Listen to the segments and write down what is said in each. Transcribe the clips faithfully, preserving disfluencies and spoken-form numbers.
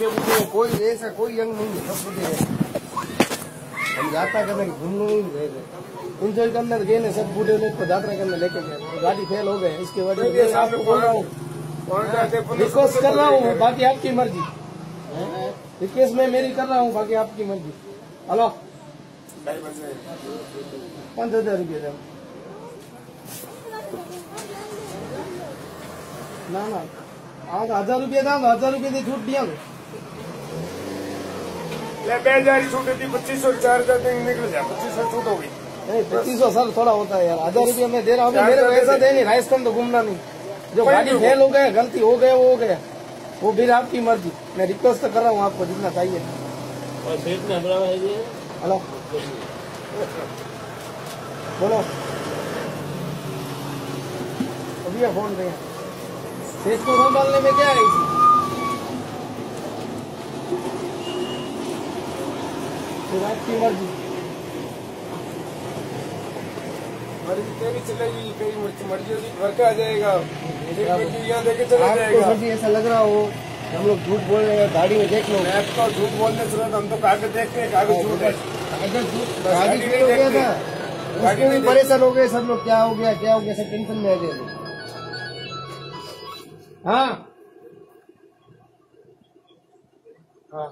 बूढ़े बूढ़े कोई ऐसा कोई यंग नहीं है, सब बूढ़े हैं। हम यात्रा करने घूमने नहीं गए थे, इंजॉय करने गए ना, सब बूढ़े लोग को यात्रा करने लेके गए, तो गाड़ी फेल हो गए। इसके वजह से आपको बोल रहा हूँ, रिक्वेस्ट कर रहा हूँ, बाकी आपकी मर्जी। रिक्वेस्ट मैं मेरी कर रहा हूँ, बाकी आपकी मर्जी। हेलो पाँच हजार रुपये दे ना ना आज हजार रुपये दाम हजार रुपये की छूट दिया छूट थी पच्चीस सौ चार हजार निकल जाए, पच्चीस सौ छूट हो गई। नहीं पच्चीस सौ सर थोड़ा होता है यार, हजार रुपये मैं दे रहा हूँ। मेरे को ऐसा दे नहीं, राजस्थान तो घूमना नहीं, जो गाड़ी फेल हो गए, गलती हो गए वो हो गया, वो फिर आपकी मर्जी। मैं रिक्वेस्ट कर रहा हूँ आपको जितना चाहिए। हेलो बोलो अभी फोन पे सेठ को संभालने में क्या है इसी? फिर आपकी मर्जी, मर्जी तेरी चलेगी, तेरी मर्जी होगी, घर का आ जाएगा, यहाँ देके चला जाएगा। आपको ऐसा लग रहा हो हम लोग झूठ बोल रहे हैं, गाड़ी में देख लो। मैं तो झूठ बोलने से हम तो कागज देखते हैं, कागज झूठ है। गाड़ी फेल हो गया था, उसमें भी परेशान हो गए सब लोग, क्या हो गया क्या हो गया, सब टेंशन में आ गए। हाँ हाँ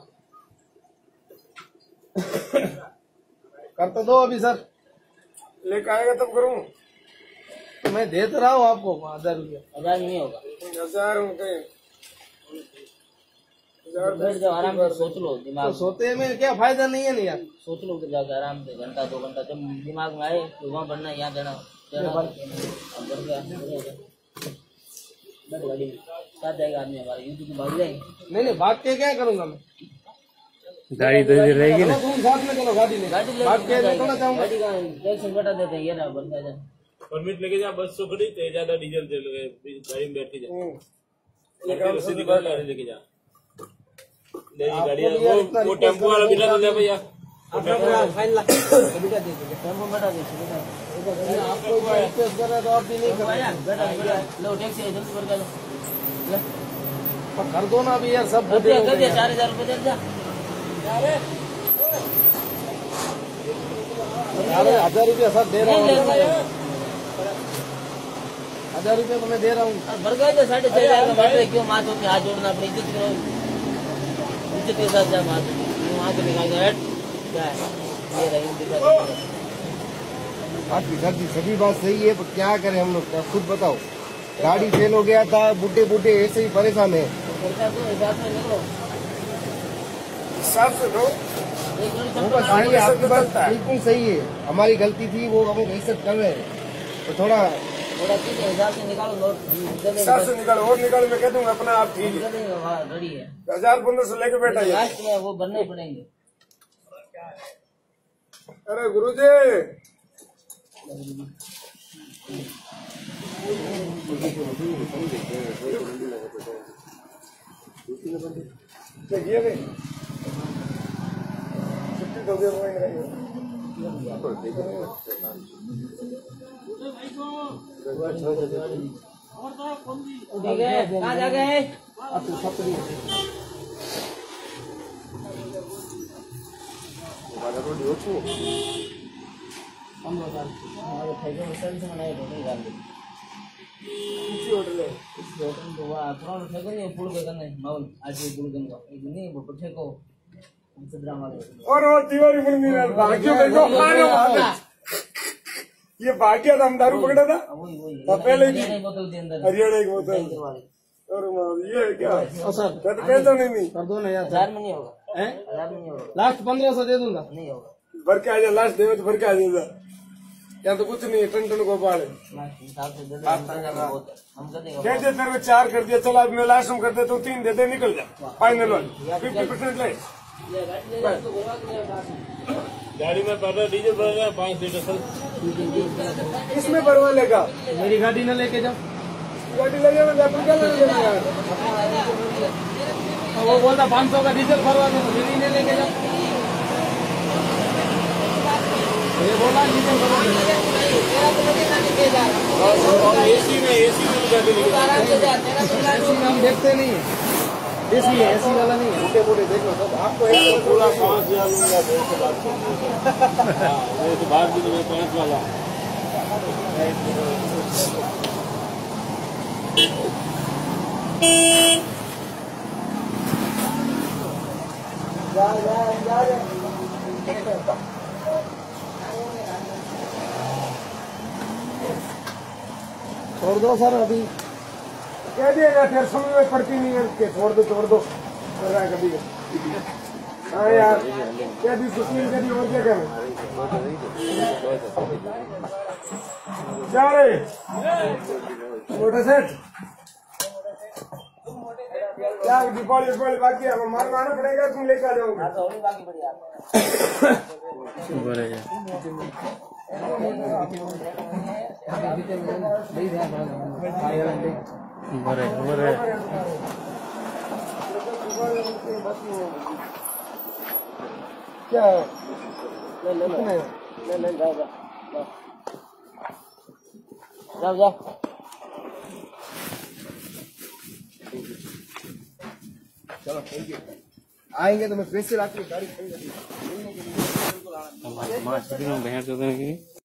कर तो दो अभी सर, लेकर आएगा तब करूँ। तो मैं दे तो रहा हूँ आपको हजार रुपया। हजार नहीं होगा, हजार बैठ जाओ आराम से, सोच लो दिमाग। तो सोते में क्या फायदा नहीं है ना यार, सोच लो उधर जाकर आराम से, घंटा दो घंटा जब दिमाग में आए तो वहाँ बढ़ना, यहाँ देना देना बढ़ गया गाड़ी में साथ जाएगा आदमी हमारा, यूट्यूब की भाग जाएंगे। नहीं नहीं भाग के क्या करूंगा मैं, गाड़ी तो इधर रहेगी ना। तुम साथ में चलो गाड़ी में, गाड़ी भाग के मैं थोड़ा जाऊंगा। गाड़ी का टैक्स बटा देते हैं, ये ना बन जाए परमिट लेके जा, बस सौ खड़ी तो ज्यादा डीजल दे लो, गाड़ी में बैठ के जा, सीधी गाड़ी लेके जा, ले जी गाड़ी। वो वो टेम्पो वाला बिठा दो भैया, फाइन ला बिठा दीजिए, टेम्पो बटा दीजिए। आपको रिक्वेस्ट कर रहा तो आप भी नहीं कर रहे, लो टैक्सी जल्दी भर कर कर दो ना अभी यार, सब कर दिया चार हजार रुपये दे जा। हजार रुपया सर दे रहा हूँ, हजार रुपया तो मैं दे रहा हूँ। भर गए तो साढ़े छह हजार का बैठे, क्यों माथ होती हाथ जोड़ना, अपनी इज्जत करो, इज्जत के साथ जा माथ वहाँ से निकाल क्या है ये रही। आपकी सर जी सभी बात सही है, पर क्या करें हम लोग, खुद बताओ। गाड़ी फेल हो गया था, बूढ़े बूढ़े ऐसे ही परेशान है। हिसाब से दो, सही है आपकी बात बिल्कुल सही है, हमारी गलती थी, वो हम एक्सेप्ट कर रहे हैं, तो थोड़ा थोड़ा हिसाब से निकालो नोट, हिसाब से निकालो और निकालो, मैं कह दूंगा अपना आप ठीक है, रेडी है। हजार पंद्रह सौ लेके बैठा है, लास्ट में वो भरने पड़ेंगे। अरे गुरुजी देखिए छुट्टी तो दे कहाँ जा गए? और वो तिवारी बन गई भाग्य देखो, ये भाग्य था, हम दारू पकड़ा था पहले ही हरियाणा की बोतल, और ये क्या सर पैसा नहीं नहीं कर दो ना यार, हजार में नहीं होगा, हजार में नहीं होगा, लास्ट पंद्रह सौ दे दूंगा। नहीं होगा, भर के आ जा, लास्ट देवे तो भर के आ जाएगा, यहाँ तो कुछ नहीं है, टन टन गोपाल है। हिसाब से दे दे, हम कर देंगे। दे दे तेरे को चार कर दिया, चलो अब मैं लास्ट में कर देता हूँ, तीन दे दे, निकल जा फाइनल वन फिफ्टी परसेंट ले। गाड़ी में पर डीजल भर गया पाँच लीटर सर, इसमें भरवा लेगा, मेरी गाड़ी न लेके जाओ, गाड़ी ले जाना, अपन क्या ले जाना यार, वो बोलता पाँच सौ का डीजल भरवा दो, मेरी नहीं लेके जाओ, ये बोला डीजल भरवा दो। एसी में एसी में गाड़ी हम देखते नहीं है। देसी है, ऐसी वाला नहीं है, मोटे मोटे देख लो सब आपको एक पूरा पाँच हजार लूंगा डेढ़ से बात करूंगा। हाँ, वो तो बाहर की तो मैं पाँच वाला जा जा जा जा छोड़ दो सर अभी कह दिएगा फिर समझ में पड़ती नहीं है के छोड़ दो छोड़ दो कर रहा है कभी हाँ यार क्या भी सुशील कभी और क्या करें क्या रे मोटा सेठ क्या दीपावली दीपावली बाकी है मार मारना पड़ेगा तुम लेके आ जाओगे बाकी बढ़िया बड़े जा बड़े बड़े क्या ले ले ले ले ले जाओ जाओ जाओ जाओ चलो थैंक यू आएंगे तो मैं फिर से रात की गाड़ी खरीद हमारे माँ भैंस